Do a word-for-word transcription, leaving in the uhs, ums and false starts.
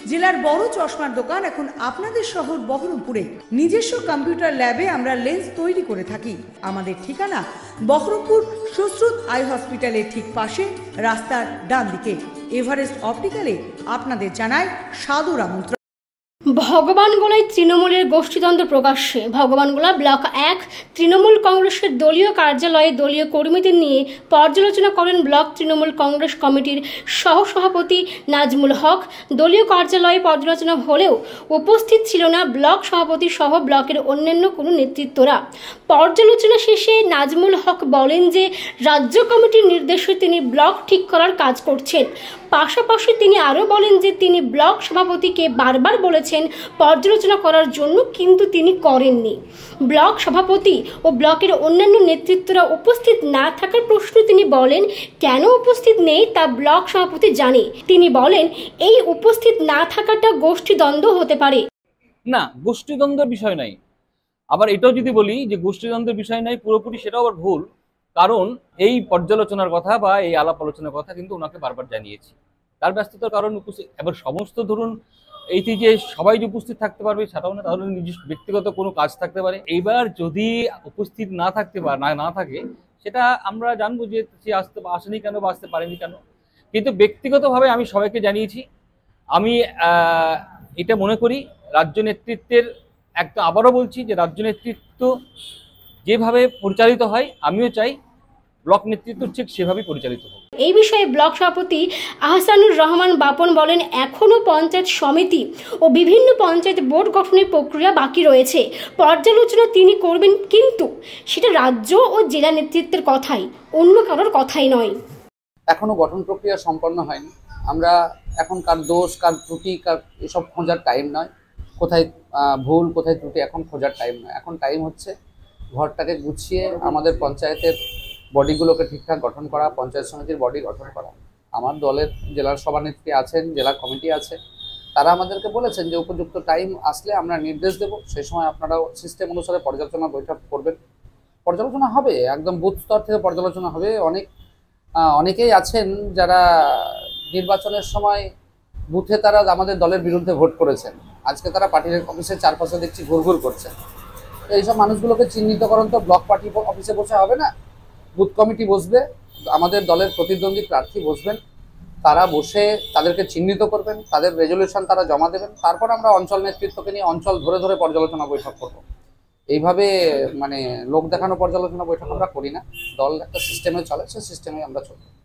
জেলার বড় চশমার দোকান এখন আপনাদের শহর বহরমপুরে। নিজস্ব কম্পিউটার ল্যাবে আমরা লেন্স তৈরি করে থাকি। আমাদের ঠিকানা বহরমপুর সুশ্রুত আই হসপিটালের ঠিক পাশে, রাস্তার ডান দিকে। এভারেস্ট অপটিক্যালে আপনাদের জানায় সাদর আমন্ত্রণ। ভগবানগোলায় তৃণমূলের গোষ্ঠীদ্বন্দ্ব প্রকাশ্যে। ভগবানগোলা ব্লক এক তৃণমূল কংগ্রেসের দলীয় কার্যালয়ে দলীয় কর্মীদের নিয়ে পর্যালোচনা করেন ব্লক তৃণমূল কংগ্রেস কমিটির সহসভাপতি নাজমুল হক। দলীয় কার্যালয়ে পর্যালোচনা হলেও উপস্থিত ছিল না ব্লক সভাপতি সহ ব্লকের অন্যান্য কোনো নেতৃত্বরা। পর্যালোচনা শেষে নাজমুল হক বলেন যে রাজ্য কমিটির নির্দেশে তিনি ব্লক ঠিক করার কাজ করছেন। পাশাপাশি তিনি আরও বলেন যে তিনি ব্লক সভাপতিকে বারবার বলেছেন পর্যালোচনা করার জন্য, কিন্তু তিনি করেননি। ব্লক সভাপতি ও ব্লকের অন্যান্য নেতৃত্বরা উপস্থিত না থাকার প্রশ্ন তিনি বলেন কেন উপস্থিত নেই তা ব্লক সভাপতি জানে। তিনি বলেন এই উপস্থিত না থাকাটা গোষ্ঠীদ্বন্দ্ব হতে পারে না, গোষ্ঠীদ্বন্দ্বের বিষয় নাই। আবার এটাও যদি বলি যে গোষ্ঠীদ্বন্দ্বের বিষয় নাই পুরোপুরি, সেটাও আবার ভুল। কারণ এই পর্যালোচনার কথা বা এই আলাপ আলোচনার কথা কিন্তু ওনাকে বারবার জানিয়েছি। তার ব্যস্ততার কারণ উপস্থিত, এবার সমস্ত ধরুন এইটি যে সবাই যে উপস্থিত থাকতে পারবে সেটাও না, তাহলে নিজস্ব ব্যক্তিগত কোনো কাজ থাকতে পারে। এইবার যদি উপস্থিত না থাকতে পারে না না থাকে সেটা আমরা জানবো যে সে আসতে আসেনি কেন বা আসতে পারেনি কেন। কিন্তু ব্যক্তিগতভাবে আমি সবাইকে জানিয়েছি। আমি এটা মনে করি রাজ্য নেতৃত্বের একটা, আবারও বলছি যে রাজ্য নেতৃত্ব যেভাবে পরিচালিত হয় আমিও চাই ব্লক নেতৃত্ব ঠিক সেভাবেই পরিচালিত হোক। এই বিষয়ে ব্লক সভাপতি আহসানুর রহমান বাপন বলেন এখনও পঞ্চায়েত সমিতি ও বিভিন্ন পঞ্চায়েত বোর্ড গঠনের প্রক্রিয়া বাকি রয়েছে। পর্যালোচনা তিনি করবেন, কিন্তু সেটা রাজ্য ও জেলা নেতৃত্বের কথাই, অন্য কারোর কথাই নয়। এখনো গঠন প্রক্রিয়া সম্পন্ন হয়নি। আমরা এখন কার দোষ কার ত্রুটি কার এসব খোঁজার টাইম নয়, কোথায় ভুল কোথায় ত্রুটি এখন খোঁজার টাইম নয়। এখন টাইম হচ্ছে ঘরটাকে গুছিয়ে আমাদের পঞ্চায়েতের বডিগুলোকে ঠিকঠাক গঠন করা, পঞ্চায়েত সমিতির বডি গঠন করা। আমার দলের জেলার সভানেত্রী আছেন, জেলা কমিটি আছে, তারা আমাদেরকে বলেছেন যে উপযুক্ত টাইম আসলে আমরা নির্দেশ দেব, সেই সময় আপনারাও সিস্টেম অনুসারে পর্যালোচনা বৈঠক করবেন। পর্যালোচনা হবে, একদম বুথ স্তর থেকে পর্যালোচনা হবে। অনেক অনেকেই আছেন যারা নির্বাচনের সময় বুথে তারা আমাদের দলের বিরুদ্ধে ভোট করেছেন, আজকে তারা পার্টির অফিসের চারপাশে দেখছি ঘুরঘুর করছেন। তো এইসব মানুষগুলোকে চিহ্নিতকরণ তো ব্লক পার্টি অফিসে বসে হবে না, বুথ কমিটি বসবে, আমাদের দলের প্রতিদ্বন্দ্বী প্রার্থী বসবেন, তারা বসে তাদেরকে চিহ্নিত করবেন, তাদের রেজলিউশন তারা জমা দেবেন, তারপর আমরা অঞ্চল নেতৃত্বকে নিয়ে অঞ্চল ধরে ধরে পর্যালোচনা বৈঠক করব। এইভাবে মানে লোক দেখানো পর্যালোচনা বৈঠক আমরা করি না, দল একটা সিস্টেমে চলে, সেই সিস্টেমে আমরা চলব।